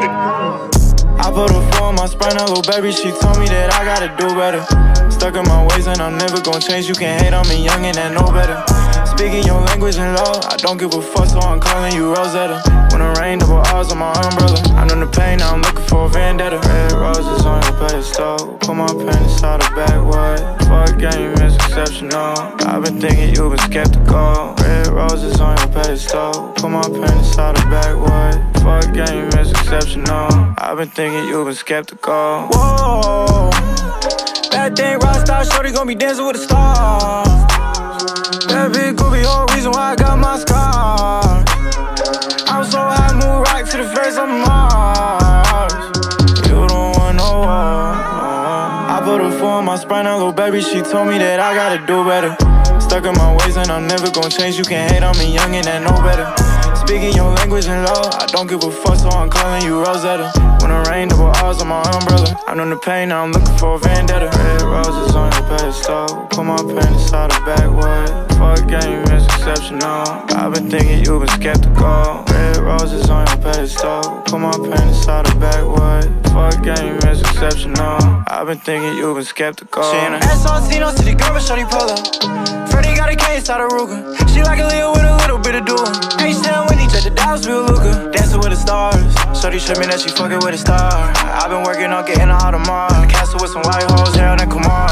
get it. I put a 4 on my spine, a little baby, she told me that I gotta do better. Stuck in my ways and I'm never gonna change, you can't hate on me, youngin' and know better. Speaking your language in law, I don't give a fuck, so I'm calling you Rosetta. When it rain, double R's on my umbrella. I know the pain, now I'm looking for a vendetta. Red roses on your pedestal, put my pen inside the backwood. Fuck game is exceptional, I've been thinking you've been skeptical. Red roses on your pedestal, put my pen inside the backwood. Fuck game is exceptional, I've been thinking you've been skeptical. Whoa, bad thing, rockstar, shorty gon' be dancing with the stars. That big goofy, whole reason why I got my scars. I'm so high, move right to the face of Mars. You don't want no war. I put a 4 on my spine, a little baby, she told me that I gotta do better. Stuck in my ways and I'm never gonna change, you can't hate on me, youngin' and know better. Speaking your language in law, I don't give a fuck, so I'm calling you Rosetta. When it rain, double R's on my umbrella. I know the pain, now I'm looking for a vendetta. Red roses on your pedestal, put my pen inside the backwood. Fuck game is exceptional, I've been thinking you've been skeptical. Red roses on your pedestal, put my pen inside the backwood. Fuck game is exceptional, I've been thinking you've been skeptical. She in a SRT, city girl, but shorty pull up. Freddie got a K inside of Ruger. She like a Leo with a little bit of doing. H-Town when he checked the Dallas, real Luca. Dancing with the stars, shorty showed me that she fucking with a star. I've been working on getting her out of Mars. The castle with some white hoes, Harold and Kumar.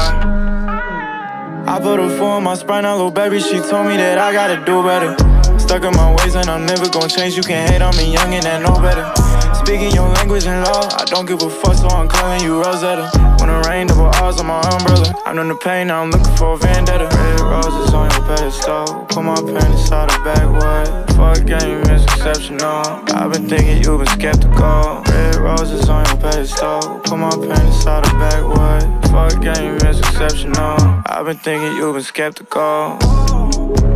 I put a 4 on my spine, a little baby, she told me that I gotta do better. Stuck in my ways and I'm never gonna change, you can't hate on me, youngin' and know better. Speaking your language in law, I don't give a fuck, so I'm calling you Rosetta. When it rain, double R's on my umbrella. I know the pain, now I'm looking for a vendetta. Red roses on your pedestal, put my pen inside the backwood. Fuck game is exceptional, I've been thinking you've been skeptical. Red roses on your pedestal, put my pen inside the backwood. Fuck game is exceptional, I've been thinking you've been skeptical.